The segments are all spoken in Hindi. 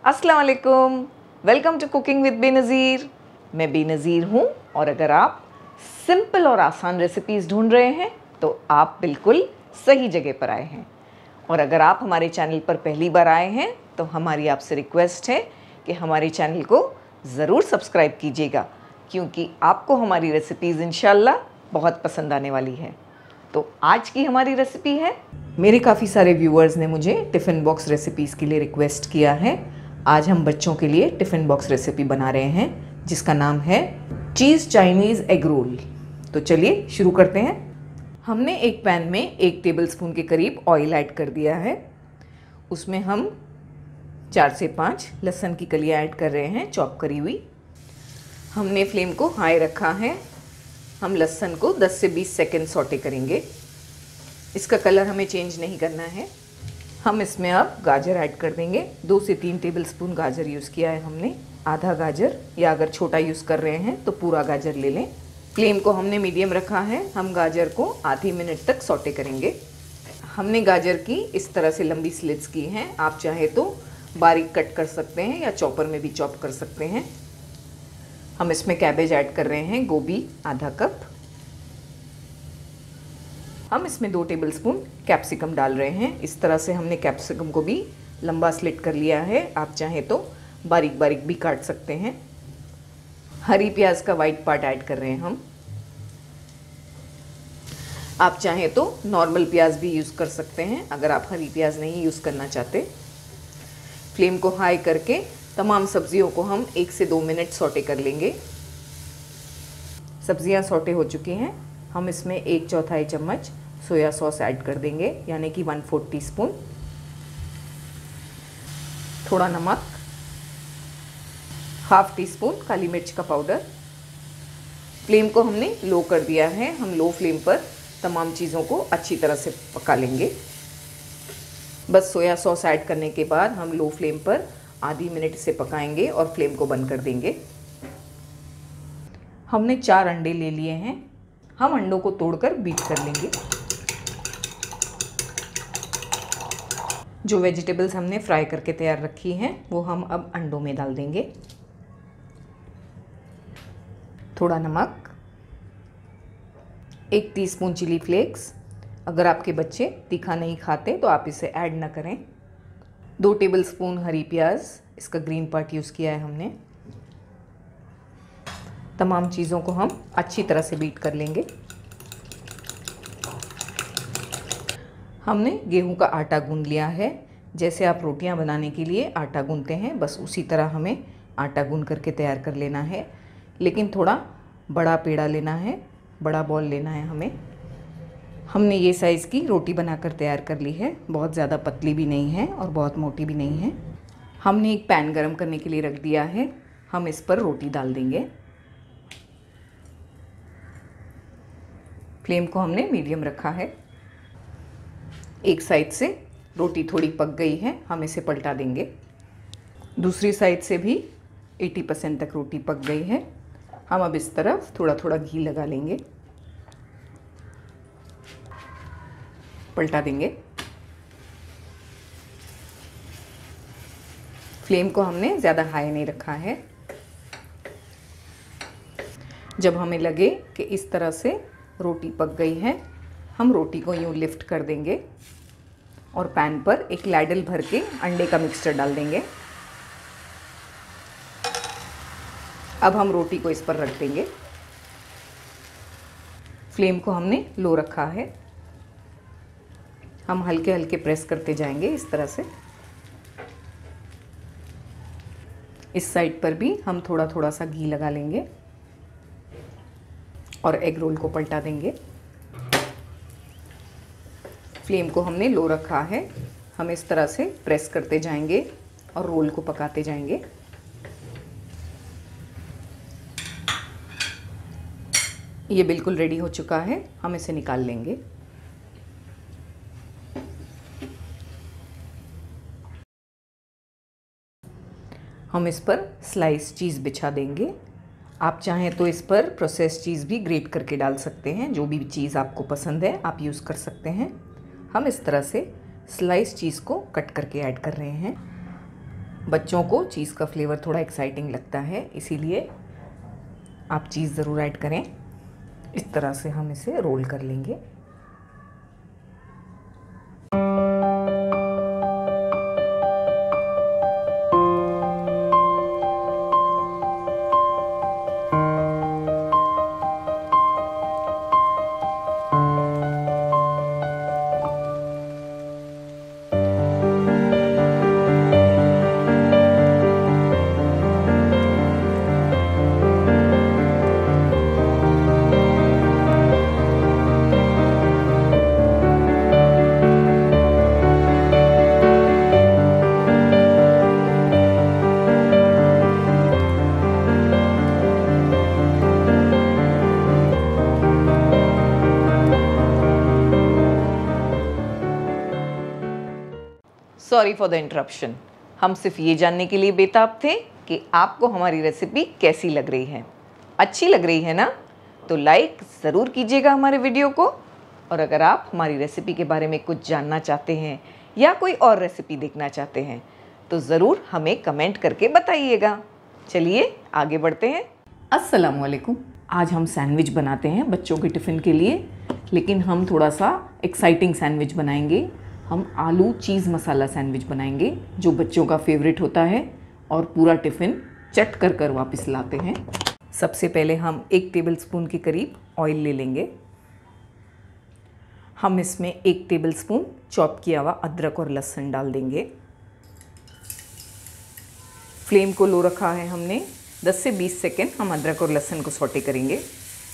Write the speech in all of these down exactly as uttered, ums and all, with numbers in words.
अस्सलाम वालेकुम, welcome to cooking with Benazir. मैं बेनज़ीर हूँ और अगर आप सिंपल और आसान रेसिपीज़ ढूंढ रहे हैं तो आप बिल्कुल सही जगह पर आए हैं। और अगर आप हमारे चैनल पर पहली बार आए हैं तो हमारी आपसे रिक्वेस्ट है कि हमारे चैनल को ज़रूर सब्सक्राइब कीजिएगा, क्योंकि आपको हमारी रेसिपीज़ इंशाल्लाह बहुत पसंद आने वाली है। तो आज की हमारी रेसिपी है, मेरे काफ़ी सारे व्यूअर्स ने मुझे टिफ़िन बॉक्स रेसिपीज़ के लिए रिक्वेस्ट किया है। आज हम बच्चों के लिए टिफ़िन बॉक्स रेसिपी बना रहे हैं जिसका नाम है चीज़ चाइनीज़ एग रोल। तो चलिए शुरू करते हैं। हमने एक पैन में एक टेबलस्पून के करीब ऑयल ऐड कर दिया है। उसमें हम चार से पाँच लहसुन की कलियाँ ऐड कर रहे हैं, चॉप करी हुई। हमने फ्लेम को हाई रखा है। हम लहसुन को दस से बीस सेकंड सौटे करेंगे। इसका कलर हमें चेंज नहीं करना है। हम इसमें अब गाजर ऐड कर देंगे। दो से तीन टेबलस्पून गाजर यूज़ किया है हमने। आधा गाजर, या अगर छोटा यूज़ कर रहे हैं तो पूरा गाजर ले लें। फ्लेम को हमने मीडियम रखा है। हम गाजर को आधी मिनट तक सौटे करेंगे। हमने गाजर की इस तरह से लंबी स्लिट्स की हैं। आप चाहे तो बारीक कट कर सकते हैं या चॉपर में भी चॉप कर सकते हैं। हम इसमें कैबेज ऐड कर रहे हैं, गोभी आधा कप। हम इसमें दो टेबलस्पून कैप्सिकम डाल रहे हैं। इस तरह से हमने कैप्सिकम को भी लंबा स्लिट कर लिया है। आप चाहें तो बारीक बारीक भी काट सकते हैं। हरी प्याज का वाइट पार्ट ऐड कर रहे हैं हम। आप चाहें तो नॉर्मल प्याज भी यूज़ कर सकते हैं अगर आप हरी प्याज नहीं यूज़ करना चाहते। फ्लेम को हाई करके तमाम सब्जियों को हम एक से दो मिनट सौटे कर लेंगे। सब्जियां सौटे हो चुकी हैं। हम इसमें एक चौथाई चम्मच सोया सॉस ऐड कर देंगे, यानी कि वन फोर्थ टी स्पून। थोड़ा नमक, हाफ टी स्पून काली मिर्च का पाउडर। फ्लेम को हमने लो कर दिया है। हम लो फ्लेम पर तमाम चीज़ों को अच्छी तरह से पका लेंगे। बस सोया सॉस ऐड करने के बाद हम लो फ्लेम पर आधी मिनट से पकाएंगे और फ्लेम को बंद कर देंगे। हमने चार अंडे ले लिए हैं। हम अंडों को तोड़कर बीट कर लेंगे। जो वेजिटेबल्स हमने फ्राई करके तैयार रखी हैं वो हम अब अंडों में डाल देंगे। थोड़ा नमक, एक टीस्पून चिली फ्लेक्स। अगर आपके बच्चे तीखा नहीं खाते तो आप इसे ऐड ना करें। दो टेबलस्पून हरी प्याज, इसका ग्रीन पार्ट यूज़ किया है हमने। तमाम चीज़ों को हम अच्छी तरह से बीट कर लेंगे। हमने गेहूं का आटा गूंद लिया है। जैसे आप रोटियां बनाने के लिए आटा गूंदते हैं, बस उसी तरह हमें आटा गूंद करके तैयार कर लेना है। लेकिन थोड़ा बड़ा पेड़ा लेना है, बड़ा बॉल लेना है हमें। हमने ये साइज़ की रोटी बनाकर तैयार कर ली है। बहुत ज़्यादा पतली भी नहीं है और बहुत मोटी भी नहीं है। हमने एक पैन गरम करने के लिए रख दिया है। हम इस पर रोटी डाल देंगे। फ्लेम को हमने मीडियम रखा है। एक साइड से रोटी थोड़ी पक गई है, हम इसे पलटा देंगे। दूसरी साइड से भी अस्सी परसेंट तक रोटी पक गई है। हम अब इस तरफ थोड़ा थोड़ा घी लगा लेंगे, पलटा देंगे। फ्लेम को हमने ज़्यादा हाई नहीं रखा है। जब हमें लगे कि इस तरह से रोटी पक गई है, हम रोटी को यूँ लिफ्ट कर देंगे और पैन पर एक लैडल भर के अंडे का मिक्सचर डाल देंगे। अब हम रोटी को इस पर रख देंगे। फ्लेम को हमने लो रखा है। हम हल्के हल्के प्रेस करते जाएंगे इस तरह से। इस साइड पर भी हम थोड़ा थोड़ा सा घी लगा लेंगे और एग रोल को पलटा देंगे। फ्लेम को हमने लो रखा है। हम इस तरह से प्रेस करते जाएंगे और रोल को पकाते जाएंगे। ये बिल्कुल रेडी हो चुका है। हम इसे निकाल लेंगे। हम इस पर स्लाइस चीज़ बिछा देंगे। आप चाहें तो इस पर प्रोसेस चीज़ भी ग्रेट करके डाल सकते हैं। जो भी चीज़ आपको पसंद है आप यूज़ कर सकते हैं। हम इस तरह से स्लाइस चीज़ को कट करके ऐड कर रहे हैं। बच्चों को चीज़ का फ्लेवर थोड़ा एक्साइटिंग लगता है, इसीलिए आप चीज़ ज़रूर ऐड करें। इस तरह से हम इसे रोल कर लेंगे। Sorry for the interruption. हम सिर्फ ये जानने के लिए बेताब थे कि आपको हमारी रेसिपी कैसी लग रही है। अच्छी लग रही है ना? तो लाइक ज़रूर कीजिएगा हमारे वीडियो को। और अगर आप हमारी रेसिपी के बारे में कुछ जानना चाहते हैं या कोई और रेसिपी देखना चाहते हैं तो ज़रूर हमें कमेंट करके बताइएगा। चलिए आगे बढ़ते हैं। अस्सलाम वालेकुम। आज हम सैंडविच बनाते हैं बच्चों के टिफ़िन के लिए, लेकिन हम थोड़ा सा एक्साइटिंग सैंडविच बनाएंगे। हम आलू चीज़ मसाला सैंडविच बनाएंगे जो बच्चों का फेवरेट होता है और पूरा टिफ़िन चट कर कर वापस लाते हैं। सबसे पहले हम एक टेबलस्पून के करीब ऑयल ले लेंगे। हम इसमें एक टेबलस्पून चॉप किया हुआ अदरक और लहसुन डाल देंगे। फ्लेम को लो रखा है हमने। दस से बीस सेकेंड हम अदरक और लहसुन को सौटे करेंगे।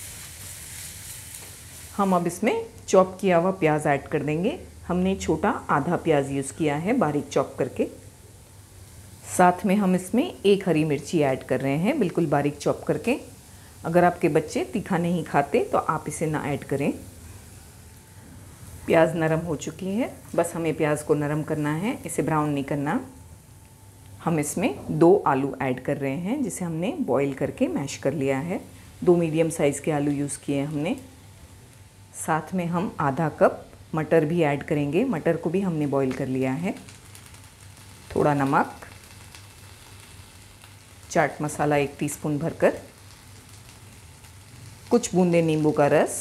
हम अब इसमें चॉप किया हुआ प्याज ऐड कर देंगे। हमने छोटा आधा प्याज यूज़ किया है बारीक चॉप करके। साथ में हम इसमें एक हरी मिर्ची ऐड कर रहे हैं बिल्कुल बारीक चॉप करके। अगर आपके बच्चे तीखा नहीं खाते तो आप इसे ना ऐड करें। प्याज नरम हो चुकी है, बस हमें प्याज को नरम करना है, इसे ब्राउन नहीं करना। हम इसमें दो आलू ऐड कर रहे हैं जिसे हमने बॉईल करके मैश कर लिया है। दो मीडियम साइज़ के आलू यूज़ किए हमने। साथ में हम आधा कप मटर भी ऐड करेंगे। मटर को भी हमने बॉईल कर लिया है। थोड़ा नमक, चाट मसाला एक टीस्पून भरकर, कुछ बूंदे नींबू का रस।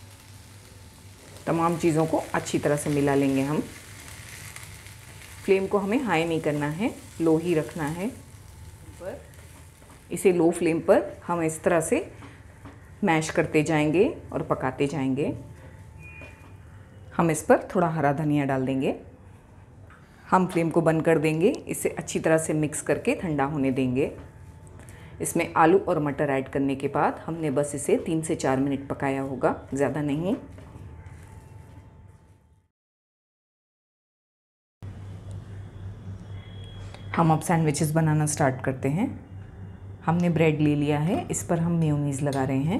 तमाम चीज़ों को अच्छी तरह से मिला लेंगे हम। फ्लेम को हमें हाई नहीं करना है, लो ही रखना है। पर इसे लो फ्लेम पर हम इस तरह से मैश करते जाएंगे और पकाते जाएंगे। हम इस पर थोड़ा हरा धनिया डाल देंगे। हम फ्लेम को बंद कर देंगे। इसे अच्छी तरह से मिक्स करके ठंडा होने देंगे। इसमें आलू और मटर ऐड करने के बाद हमने बस इसे तीन से चार मिनट पकाया होगा, ज़्यादा नहीं। हम अब सैंडविचेस बनाना स्टार्ट करते हैं। हमने ब्रेड ले लिया है, इस पर हम मेयोनीज़ लगा रहे हैं।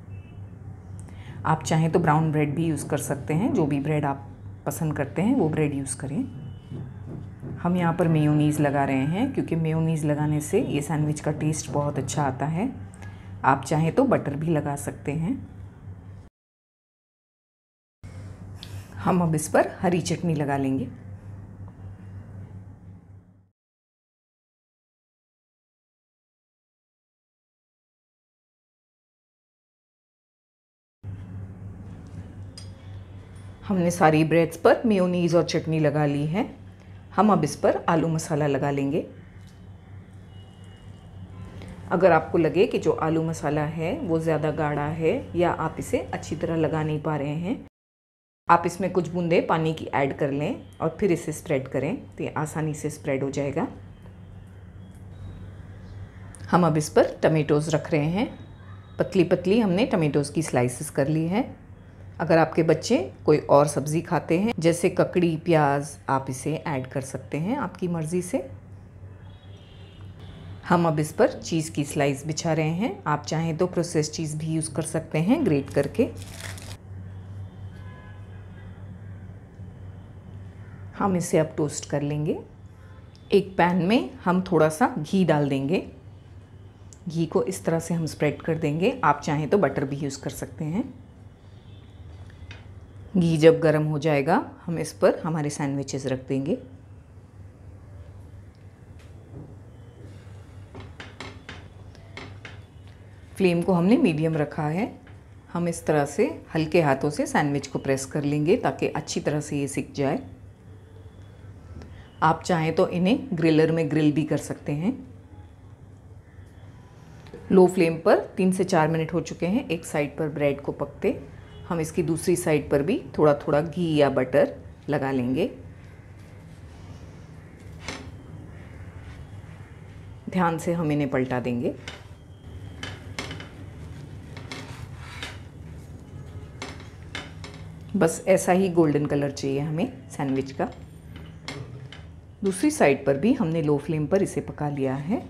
आप चाहें तो ब्राउन ब्रेड भी यूज़ कर सकते हैं, जो भी ब्रेड आप पसंद करते हैं वो ब्रेड यूज़ करें। हम यहाँ पर मेयोनीज़ लगा रहे हैं क्योंकि मेयोनीज़ लगाने से ये सैंडविच का टेस्ट बहुत अच्छा आता है। आप चाहें तो बटर भी लगा सकते हैं। हम अब इस पर हरी चटनी लगा लेंगे। हमने सारी ब्रेड्स पर मेयोनीज़ और चटनी लगा ली है। हम अब इस पर आलू मसाला लगा लेंगे। अगर आपको लगे कि जो आलू मसाला है वो ज़्यादा गाढ़ा है या आप इसे अच्छी तरह लगा नहीं पा रहे हैं, आप इसमें कुछ बूंदे पानी की ऐड कर लें और फिर इसे स्प्रेड करें तो ये आसानी से स्प्रेड हो जाएगा। हम अब इस पर टमेटोज़ रख रहे हैं। पतली पतली हमने टमेटोज़ की स्लाइसेस कर ली है। अगर आपके बच्चे कोई और सब्ज़ी खाते हैं जैसे ककड़ी, प्याज, आप इसे ऐड कर सकते हैं आपकी मर्ज़ी से। हम अब इस पर चीज़ की स्लाइस बिछा रहे हैं। आप चाहें तो प्रोसेस्ड चीज़ भी यूज़ कर सकते हैं ग्रेट करके। हम इसे अब टोस्ट कर लेंगे। एक पैन में हम थोड़ा सा घी डाल देंगे। घी को इस तरह से हम स्प्रेड कर देंगे। आप चाहें तो बटर भी यूज़ कर सकते हैं। घी जब गर्म हो जाएगा हम इस पर हमारे सैंडविचेस रख देंगे। फ्लेम को हमने मीडियम रखा है। हम इस तरह से हल्के हाथों से सैंडविच को प्रेस कर लेंगे ताकि अच्छी तरह से ये सिक जाए। आप चाहें तो इन्हें ग्रिलर में ग्रिल भी कर सकते हैं। लो फ्लेम पर तीन से चार मिनट हो चुके हैं। एक साइड पर ब्रेड को पकते हम इसकी दूसरी साइड पर भी थोड़ा थोड़ा घी या बटर लगा लेंगे। ध्यान से हम इन्हें पलटा देंगे। बस ऐसा ही गोल्डन कलर चाहिए हमें सैंडविच का। दूसरी साइड पर भी हमने लो फ्लेम पर इसे पका लिया है।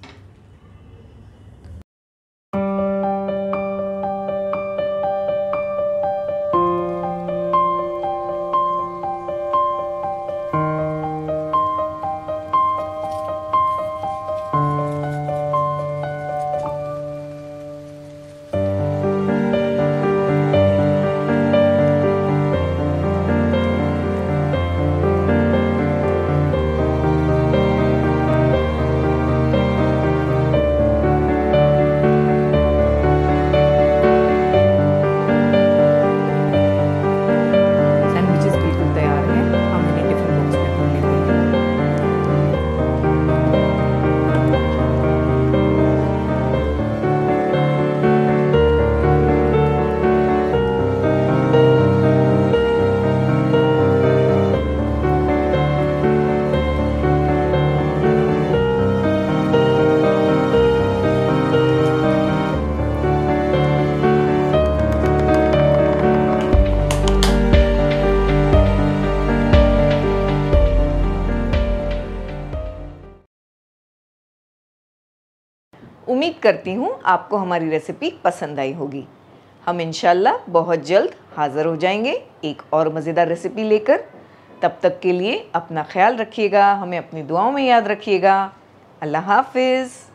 उम्मीद करती हूँ आपको हमारी रेसिपी पसंद आई होगी। हम इंशाल्लाह बहुत जल्द हाज़िर हो जाएंगे एक और मज़ेदार रेसिपी लेकर। तब तक के लिए अपना ख्याल रखिएगा, हमें अपनी दुआओं में याद रखिएगा। अल्लाह हाफ़िज़।